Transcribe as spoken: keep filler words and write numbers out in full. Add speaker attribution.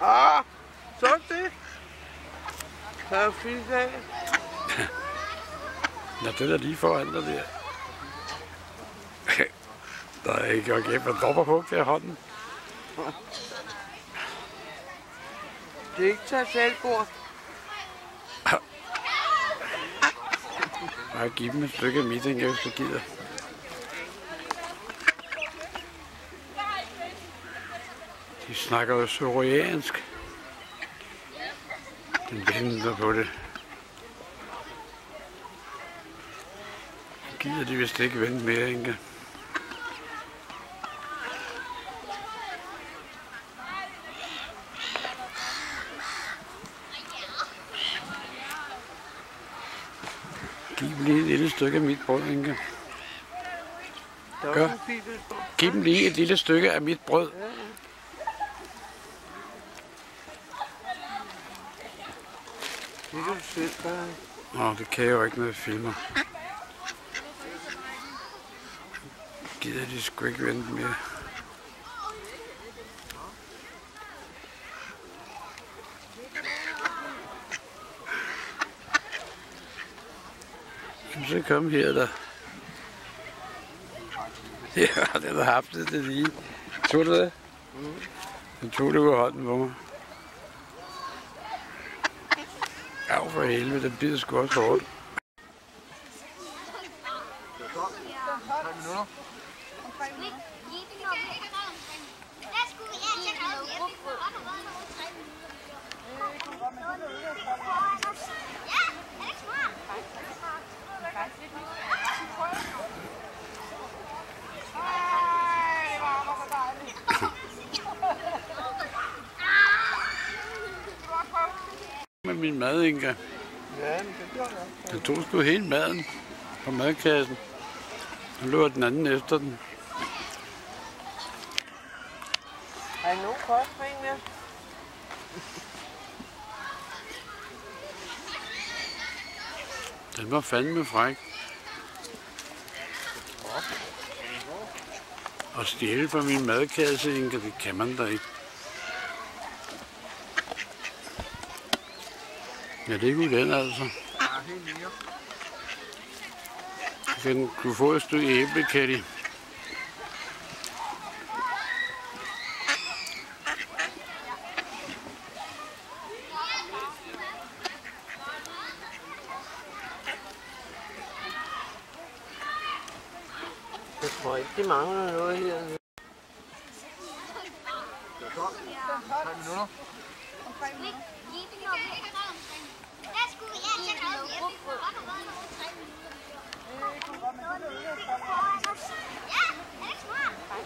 Speaker 1: Ah, så det. Kan jeg fint af?
Speaker 2: Ja, det er lige foran dig der. Der er ikke okay, men dropper på der hånden.
Speaker 1: Det er ikke taget selvbord.
Speaker 2: Bare give dem et stykke af mit, hvis du gider. De snakker jo soriansk. Den venter på det. Gider de vist ikke vente mere, Inge? Giv dem lige et lille stykke af mit brød, Inge. Gør. Giv dem lige et lille stykke af mit brød.
Speaker 1: Det kan du selv gøre.
Speaker 2: Nå, det kan jeg jo ikke, når jeg filmer. Gider de sgu ikke vente mere. Jamen, så kom her da. Ja, den har haft det, det lige. Tog du det? Den tog det ud af hånden på mig. Ja, for helvede, den bider sgu også hårdt. Med min mad, Inga.
Speaker 1: Ja, men det gør jeg.
Speaker 2: Den tog sgu hele maden på madkassen. Nu løber den anden efter den.
Speaker 1: Har I nogen kostring med?
Speaker 2: Den var fandme fræk. Og stjæle fra min madkasse, Inga, det kan man da ikke. Ja, det er jo den altså. Du kan få et stykke æble, Katty.
Speaker 1: Jeg tror ikke, de mangler noget her.
Speaker 3: tre minutter.
Speaker 4: Ja, er det smart?